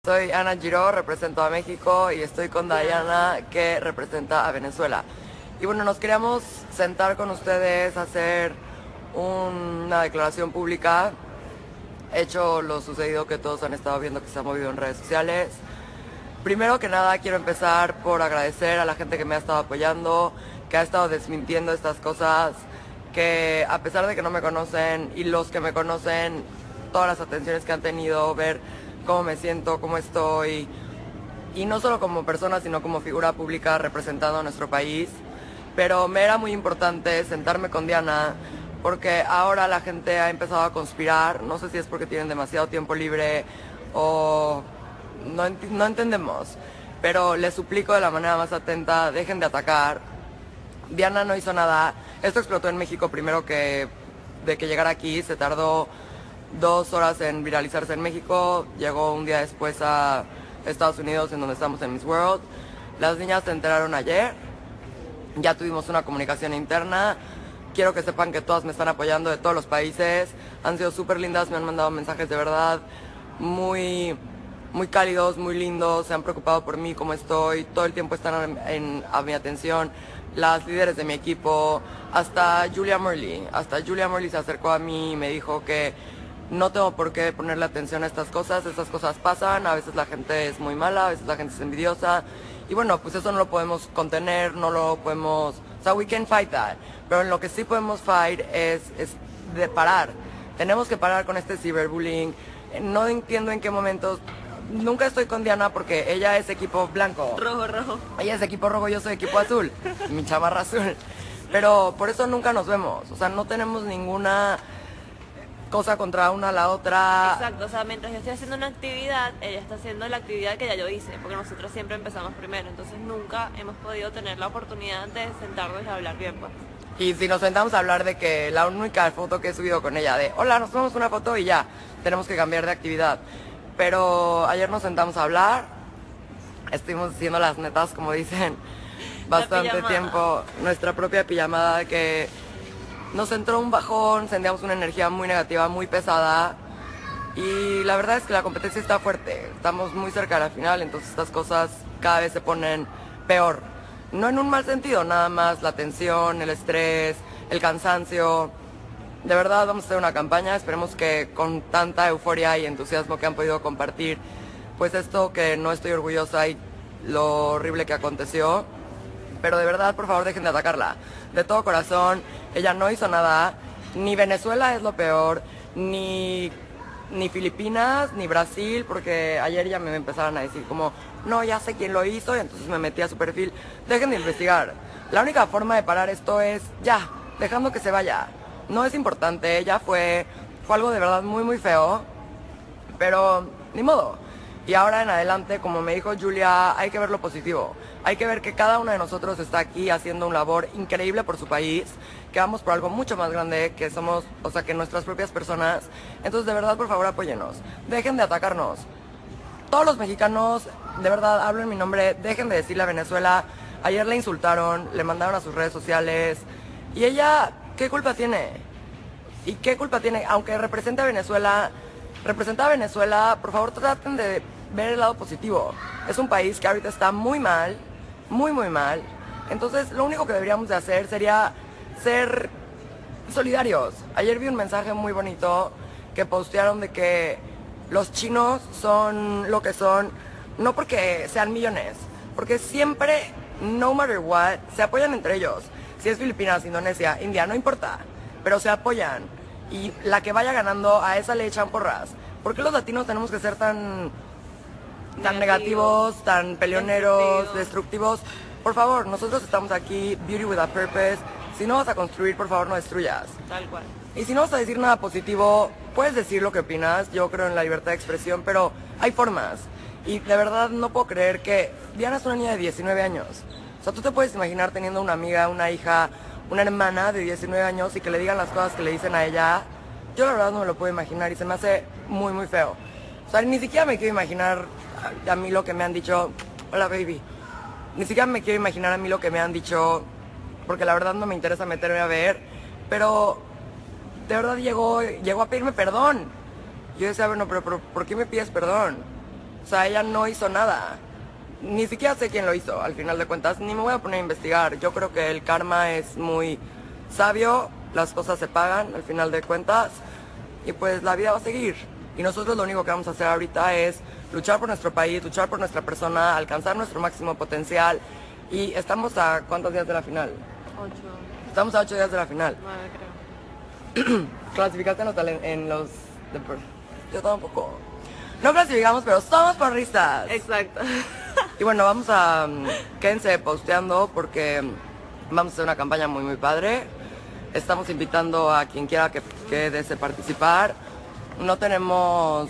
Soy Ana Giró, represento a México y estoy con Diana, que representa a Venezuela. Y bueno, nos queríamos sentar con ustedes, hacer una declaración pública, hecho lo sucedido que todos han estado viendo que se ha movido en redes sociales. Primero que nada, quiero empezar por agradecer a la gente que me ha estado apoyando, que ha estado desmintiendo estas cosas, que a pesar de que no me conocen y los que me conocen, todas las atenciones que han tenido, ver cómo me siento, cómo estoy, y no solo como persona, sino como figura pública representando a nuestro país. Pero me era muy importante sentarme con Diana, porque ahora la gente ha empezado a conspirar, no sé si es porque tienen demasiado tiempo libre o no entendemos, pero les suplico de la manera más atenta, dejen de atacar. Diana no hizo nada, esto explotó en México primero de que llegara aquí, se tardó 2 horas en viralizarse en México, llegó un día después a Estados Unidos, en donde estamos en Miss World. Las niñas se enteraron ayer, ya tuvimos una comunicación interna. Quiero que sepan que todas me están apoyando de todos los países, han sido súper lindas, me han mandado mensajes de verdad muy, muy cálidos, muy lindos, se han preocupado por mí, cómo estoy, todo el tiempo están a mi atención. Las líderes de mi equipo, hasta Julia Morley se acercó a mí y me dijo que no tengo por qué ponerle atención a estas cosas pasan, a veces la gente es muy mala, a veces la gente es envidiosa, y bueno, pues eso no lo podemos contener, no lo podemos, o sea, we can fight that, pero en lo que sí podemos fight es de parar, tenemos que parar con este ciberbullying. No entiendo en qué momentos, nunca estoy con Diana porque ella es equipo blanco. Rojo. Ella es equipo rojo, yo soy equipo azul, mi chamarra azul, pero por eso nunca nos vemos, o sea, no tenemos ninguna cosa contra una a la otra. Exacto, o sea, mientras yo estoy haciendo una actividad, ella está haciendo la actividad que ya yo hice, porque nosotros siempre empezamos primero, entonces nunca hemos podido tener la oportunidad de sentarnos y hablar bien, pues. Y si nos sentamos a hablar de que la única foto que he subido con ella, de hola, nos tomamos una foto y ya, tenemos que cambiar de actividad. Pero ayer nos sentamos a hablar, estuvimos haciendo las netas, como dicen, bastante tiempo, nuestra propia pijamada, que nos entró un bajón, sentíamos una energía muy negativa, muy pesada, y la verdad es que la competencia está fuerte, estamos muy cerca de la final, entonces estas cosas cada vez se ponen peor. No en un mal sentido, nada más la tensión, el estrés, el cansancio. De verdad vamos a hacer una campaña, esperemos que con tanta euforia y entusiasmo que han podido compartir, pues esto, que no estoy orgullosa y lo horrible que aconteció, pero de verdad, por favor, dejen de atacarla. De todo corazón, ella no hizo nada, ni Venezuela es lo peor, ni Filipinas, ni Brasil, porque ayer ya me empezaron a decir como, no, ya sé quién lo hizo, y entonces me metí a su perfil. Dejen de investigar. La única forma de parar esto es ya, dejando que se vaya. No es importante, ya fue algo de verdad muy, muy feo, pero ni modo. Y ahora en adelante, como me dijo Julia, hay que ver lo positivo. Hay que ver que cada uno de nosotros está aquí haciendo un labor increíble por su país, que vamos por algo mucho más grande, que somos, o sea, que nuestras propias personas. Entonces, de verdad, por favor, apóyenos. Dejen de atacarnos. Todos los mexicanos, de verdad, hablo en mi nombre, dejen de decirle a Venezuela. Ayer le insultaron, le mandaron a sus redes sociales. Y ella, ¿qué culpa tiene? ¿Y qué culpa tiene? Aunque represente a Venezuela, por favor, traten de ver el lado positivo. Es un país que ahorita está muy mal, muy, muy mal. Entonces, lo único que deberíamos de hacer sería ser solidarios. Ayer vi un mensaje muy bonito que postearon de que los chinos son lo que son, no porque sean millones, porque siempre, no matter what, se apoyan entre ellos. Si es Filipinas, Indonesia, India, no importa, pero se apoyan. Y la que vaya ganando, a esa le echan porras. ¿Por qué los latinos tenemos que ser tan negativos, tan peleoneros, destructivos? Por favor, nosotros estamos aquí, beauty with a purpose. Si no vas a construir, por favor, no destruyas. Tal cual. Y si no vas a decir nada positivo, puedes decir lo que opinas. Yo creo en la libertad de expresión, pero hay formas. Y de verdad no puedo creer que Diana es una niña de 19 años. O sea, tú te puedes imaginar teniendo una amiga, una hija, una hermana de 19 años y que le digan las cosas que le dicen a ella. Yo la verdad no me lo puedo imaginar y se me hace muy, muy feo. O sea, ni siquiera me quiero imaginar a mí lo que me han dicho. Hola, baby. Ni siquiera me quiero imaginar a mí lo que me han dicho, porque la verdad no me interesa meterme a ver. Pero de verdad llegó a pedirme perdón. Yo decía, bueno, pero ¿por qué me pides perdón? O sea, ella no hizo nada. Ni siquiera sé quién lo hizo, al final de cuentas. Ni me voy a poner a investigar. Yo creo que el karma es muy sabio. Las cosas se pagan, al final de cuentas. Y pues la vida va a seguir. Y nosotros lo único que vamos a hacer ahorita es luchar por nuestro país, luchar por nuestra persona, alcanzar nuestro máximo potencial. Y estamos a ¿cuántos días de la final? 8, Estamos a 8 días de la final. 9 creo. Clasificaste en los... Yo tampoco. No clasificamos, pero somos porristas. Exacto. Y bueno, vamos a... quédense posteando porque vamos a hacer una campaña muy, muy padre. Estamos invitando a quien quiera que desee participar. No tenemos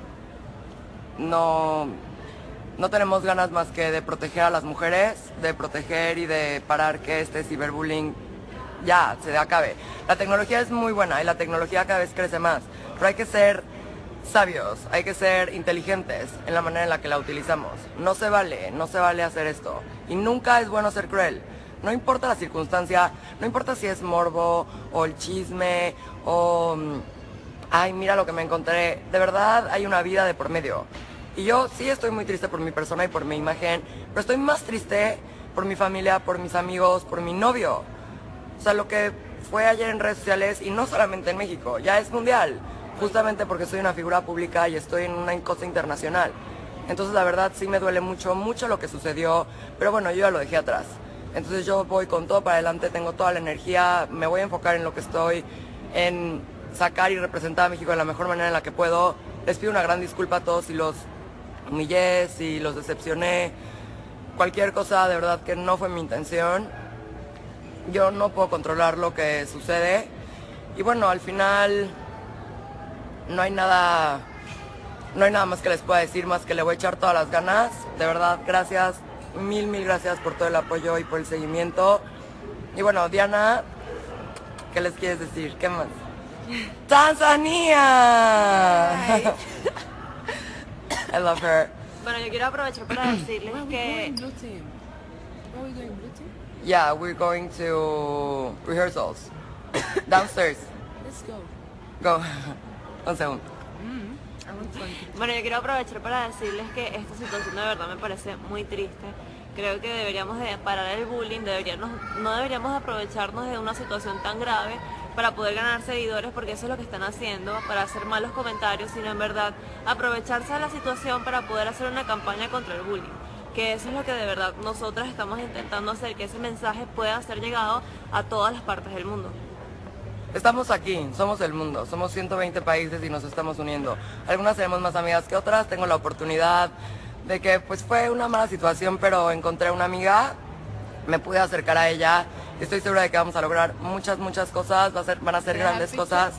ganas más que de proteger a las mujeres, de proteger y de parar que este ciberbullying ya se acabe. La tecnología es muy buena y la tecnología cada vez crece más, pero hay que ser sabios, hay que ser inteligentes en la manera en la que la utilizamos. No se vale hacer esto. Y nunca es bueno ser cruel. No importa la circunstancia, no importa si es morbo o el chisme o... ay, mira lo que me encontré. De verdad hay una vida de por medio. Y yo sí estoy muy triste por mi persona y por mi imagen, pero estoy más triste por mi familia, por mis amigos, por mi novio. O sea, lo que fue ayer en redes sociales, y no solamente en México, ya es mundial. Justamente porque soy una figura pública y estoy en una cosa internacional. Entonces la verdad sí me duele mucho, mucho lo que sucedió, pero bueno, yo ya lo dejé atrás. Entonces yo voy con todo para adelante, tengo toda la energía, me voy a enfocar en lo que estoy, en sacar y representar a México de la mejor manera en la que puedo. Les pido una gran disculpa a todos si los humillé, si los decepcioné, cualquier cosa, de verdad que no fue mi intención. Yo no puedo controlar lo que sucede y bueno, al final no hay nada más que les pueda decir, más que le voy a echar todas las ganas. De verdad, gracias, mil gracias por todo el apoyo y por el seguimiento. Y bueno, Diana, ¿qué les quieres decir? ¿Qué más? ¡Tanzania! I love her. Bueno, yo quiero aprovechar para decirles que... Blue team. Where are we going, blue team? Yeah, we're going to rehearsals. Downstairs. Let's go. Go. Un segundo. I want fun. Bueno, yo quiero aprovechar para decirles que esta situación de verdad me parece muy triste. Creo que deberíamos de parar el bullying, no deberíamos aprovecharnos de una situación tan grave para poder ganar seguidores, porque eso es lo que están haciendo, para hacer malos comentarios, sino en verdad aprovecharse de la situación para poder hacer una campaña contra el bullying. Que eso es lo que de verdad nosotras estamos intentando hacer, que ese mensaje pueda ser llegado a todas las partes del mundo. Estamos aquí, somos el mundo, somos 120 países y nos estamos uniendo. Algunas tenemos más amigas que otras, tengo la oportunidad de que pues fue una mala situación, pero encontré una amiga, me pude acercar a ella, estoy segura de que vamos a lograr muchas cosas, van a ser grandes cosas.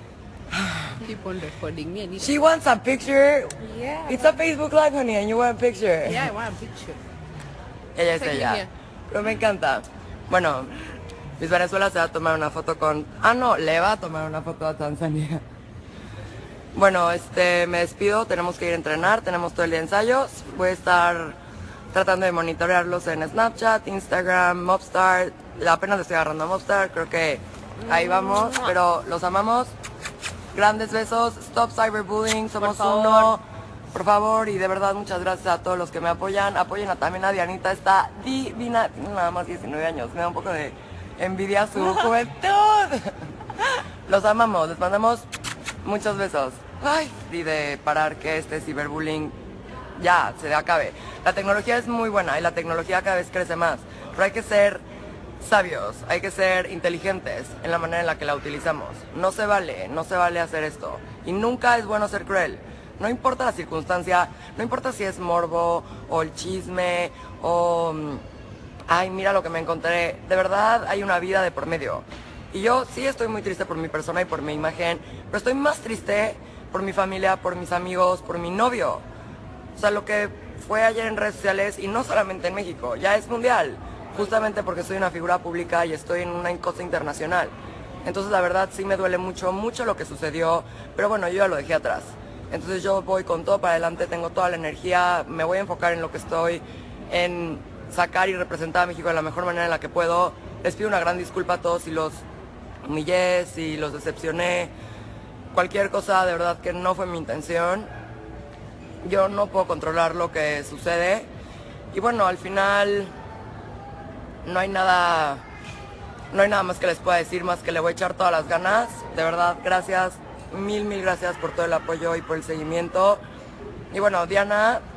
Keep on recording me. I need She wants a picture. Yeah. It's a Facebook Live, honey, and you want a picture. Yeah, I want a picture. Ella es Take me ella. here. Pero me encanta. Bueno, Miss Venezuela se va a tomar una foto con... Ah, no, le va a tomar una foto a Tanzania. Bueno, me despido, tenemos que ir a entrenar, tenemos todo el día de ensayos. Voy a estar tratando de monitorearlos en Snapchat, Instagram, Mobstar. Apenas le estoy agarrando a Mobstar, creo que ahí vamos, pero los amamos. Grandes besos, stop cyberbullying, somos uno. Por favor, y de verdad muchas gracias a todos los que me apoyan. Apoyen también a Dianita, está divina, tiene nada más 19 años, me da un poco de envidia su juventud. Los amamos, les mandamos muchos besos. Ay, y de parar que este ciberbullying ya se acabe. La tecnología es muy buena y la tecnología cada vez crece más, pero hay que ser sabios, hay que ser inteligentes en la manera en la que la utilizamos. No se vale hacer esto. Y nunca es bueno ser cruel. No importa la circunstancia, no importa si es morbo o el chisme o... ay, mira lo que me encontré. De verdad hay una vida de por medio. Y yo sí estoy muy triste por mi persona y por mi imagen, pero estoy más triste por mi familia, por mis amigos, por mi novio. O sea, lo que fue ayer en redes sociales, y no solamente en México, ya es mundial. Justamente porque soy una figura pública y estoy en una cosa internacional. Entonces la verdad sí me duele mucho lo que sucedió, pero bueno, yo ya lo dejé atrás. Entonces yo voy con todo para adelante, tengo toda la energía, me voy a enfocar en lo que estoy, en sacar y representar a México de la mejor manera en la que puedo. Les pido una gran disculpa a todos si los humillé, si los decepcioné, cualquier cosa, de verdad que no fue mi intención. Yo no puedo controlar lo que sucede. Y bueno, al final no hay nada más que les pueda decir, más que le voy a echar todas las ganas. De verdad, gracias, mil gracias por todo el apoyo y por el seguimiento. Y bueno, Diana,